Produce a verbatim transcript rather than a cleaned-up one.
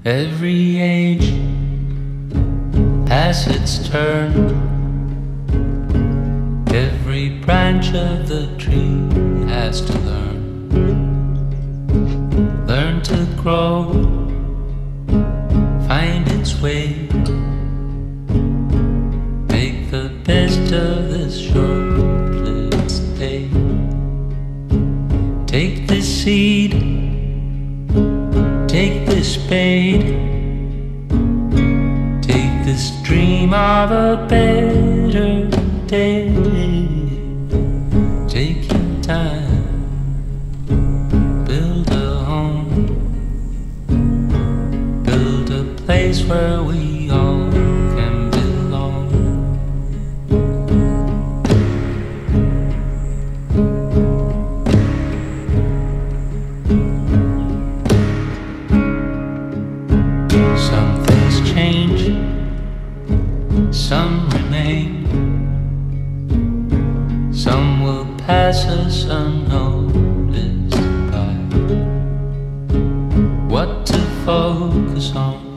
Every age has its turn. Every branch of the tree has to learn. Learn to grow, find its way. Make the best of this short-lived day. Take this seed, take this spade, take this dream of a better day. Take your time, build a home, build a place where we all can belong. Some things change, some remain. Some will pass us unnoticed by. What to focus on?